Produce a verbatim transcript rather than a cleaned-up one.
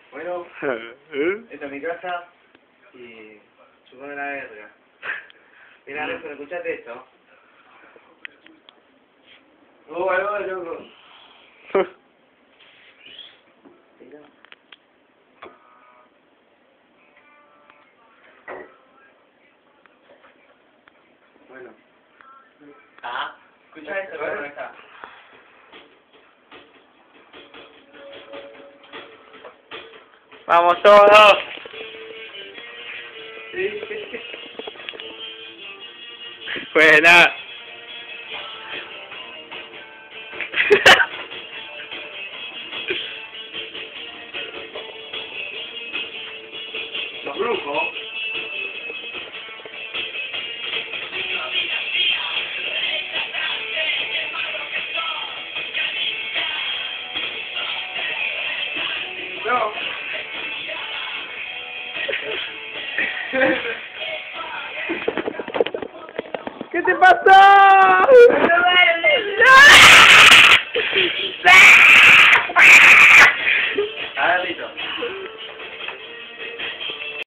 Bueno, ¿Eh? esta es mi casa y chupame la verga. Mira, Alonso, escuchate esto. Oh, bueno, loco. Mira. Bueno. Ah, escucha esto, ¿dónde está? ¡Vamos todos! Sí. Buena. Los brujos. No. ¿Qué te pasó? ¡No duele! ¡Ah!